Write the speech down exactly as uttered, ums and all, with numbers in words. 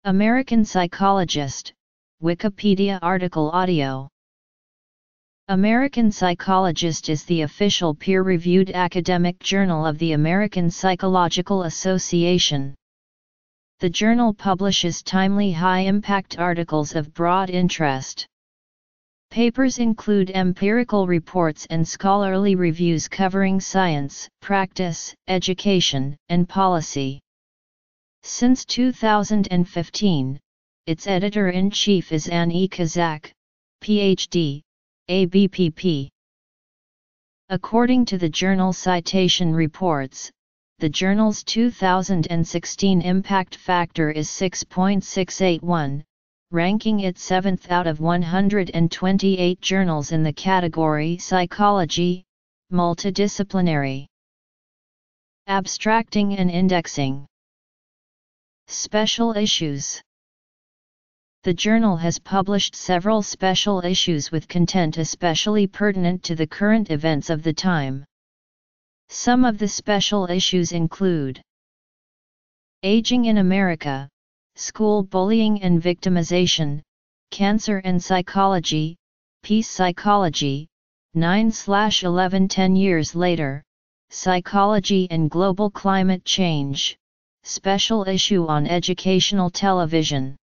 American Psychologist, Wikipedia article audio. American Psychologist is the official peer-reviewed academic journal of the American Psychological Association. The journal publishes timely high-impact articles of broad interest. Papers include empirical reports and scholarly reviews covering science, practice, education, and policy. Since two thousand fifteen, its editor-in-chief is Anne E. Kazak, P H D, A B P P. According to the journal Citation Reports, the journal's two thousand sixteen impact factor is six point six eight one, ranking it seventh out of one hundred twenty-eight journals in the category Psychology, Multidisciplinary. Abstracting and indexing. Special issues. The journal has published several special issues with content especially pertinent to the current events of the time. Some of the special issues include Aging in America, School Bullying and Victimization, Cancer and Psychology, Peace Psychology, nine eleven ten years later, Psychology and Global Climate Change, Special issue on Educational Television.